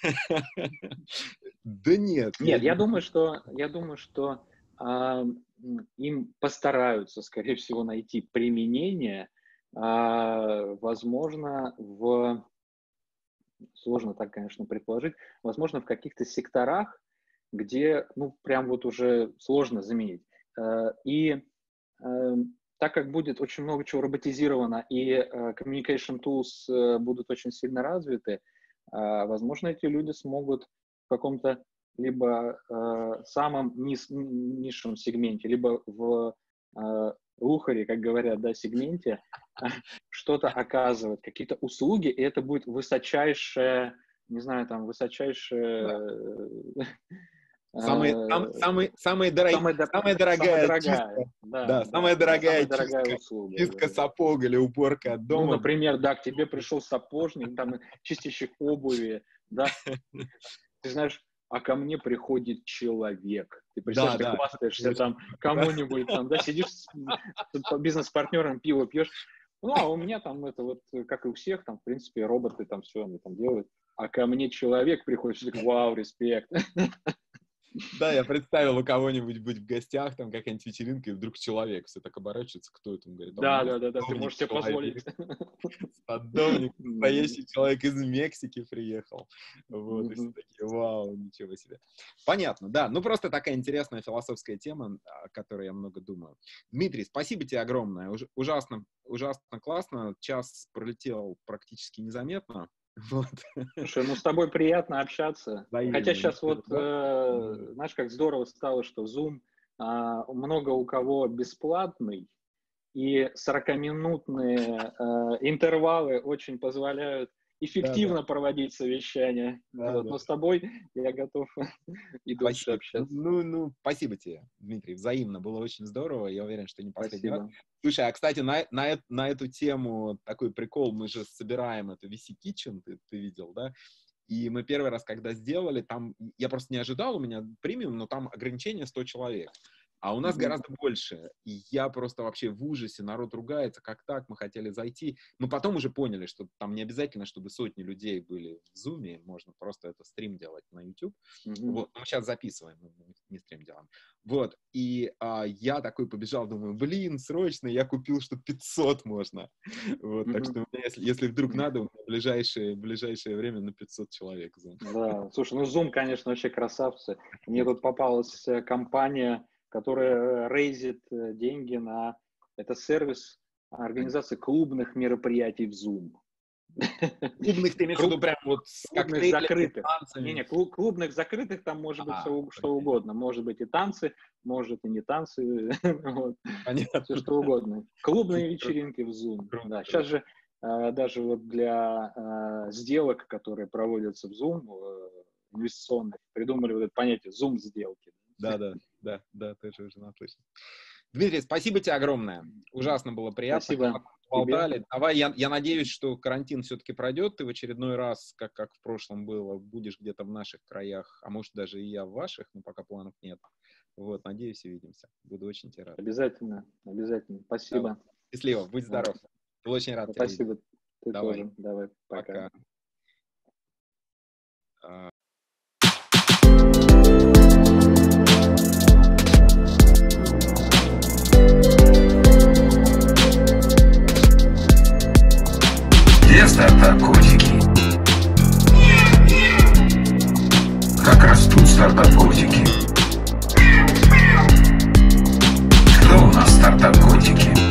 да нет, я... Нет, я думаю, что, я думаю, что а, м, им постараются, скорее всего, найти применение, а, возможно, в, сложно так, конечно, предположить, возможно, в каких-то секторах, где, ну, прям вот уже сложно заменить. Э, И э, так как будет очень много чего роботизировано и э, communication tools э, будут очень сильно развиты, э, возможно, эти люди смогут в каком-то либо э, самом низ, низшем сегменте, либо в э, лухаре, как говорят, да, сегменте, что-то оказывать, какие-то услуги, и это будет высочайшее, не знаю, там, высочайшее... Самые, сам, э, самые, самые дорогие, Самая, до- самая самая дорогая чистка, дорогая, да, да, самая да, да, дорогая самая дорогая чистка, услуга. чистка Да. сапог или уборка от Ну, дома. например, да, к тебе пришел сапожник, там, чистящих обуви, да, ты знаешь, а ко мне приходит человек. Ты представляешь, Да, ты да. хвастаешься Очень там круто. кому-нибудь, там, да, сидишь с, с бизнес-партнером, пиво пьешь. Ну, а у меня там это вот, как и у всех, там, в принципе, роботы там все они там делают. А ко мне человек приходит, и такой, вау, респект. Да, я представил у кого-нибудь быть в гостях, там какая-нибудь вечеринка, и вдруг человек все так оборачивается, кто это? Он говорит, да, да, да, да, ты можешь себе позволить. Садовник, настоящий человек из Мексики приехал. Вот, и все такие, вау, ничего себе. Понятно, да, ну просто такая интересная философская тема, о которой я много думаю. Дмитрий, спасибо тебе огромное, Уж, ужасно, ужасно классно, час пролетел практически незаметно. Вот. Слушай, ну с тобой приятно общаться. Взаимно. Хотя сейчас вот, э, знаешь, как здорово стало, что Zoom э, много у кого бесплатный, и сорокаминутные э, интервалы очень позволяют эффективно да, да. проводить совещания. Да, вот. Да. Но с тобой я готов и дольше общаться. Ну, ну, спасибо тебе, Дмитрий, взаимно, было очень здорово, я уверен, что не последний раз. Слушай, а, кстати, на, на, на эту тему такой прикол, мы же собираем это ви си Kitchen, ты, ты видел, да? И мы первый раз, когда сделали, там, я просто не ожидал, у меня премиум, но там ограничение сто человек. А у нас mm-hmm. гораздо больше. И я просто вообще в ужасе, народ ругается, как так, мы хотели зайти. Мы потом уже поняли, что там не обязательно, чтобы сотни людей были в Zoom, можно просто это стрим делать на YouTube. Mm-hmm. Вот, мы сейчас записываем, мы не стрим делаем. Вот, и а, я такой побежал, думаю, блин, срочно, я купил, что пятьсот можно. Вот, mm-hmm. так что если, если вдруг надо, у меня в ближайшее, в ближайшее время на пятьсот человек Zoom. Да, слушай, ну Zoom, конечно, вообще красавцы. Мне тут попалась компания, которая рейзит деньги на... Это сервис организации клубных мероприятий в Zoom. Клубных ты имеешь в виду прям вот с клубных закрытых. Не-не, клубных закрытых там может быть все, что угодно. Может быть и танцы, может и не танцы. Вот. Все что угодно. Клубные вечеринки в Zoom. Да. Сейчас же даже вот для сделок, которые проводятся в Zoom, инвестиционных, придумали вот это понятие Zoom-сделки. Да, да, да, да, тоже уже наслышан. Дмитрий, спасибо тебе огромное. Ужасно было приятно. Спасибо. Болтали. Давай, я, я надеюсь, что карантин все-таки пройдет. Ты в очередной раз, как, как в прошлом было, будешь где-то в наших краях, а может даже и я в ваших, но пока планов нет. Вот, надеюсь, увидимся. Буду очень тебе рад. Обязательно, обязательно. Спасибо. Давай. Счастливо, будь здоров. Был очень рад тебя видеть. Спасибо. Ты Давай. тоже. Давай, пока. пока. Где стартап-котики? Как растут стартап-котики? Кто у нас стартап-котики?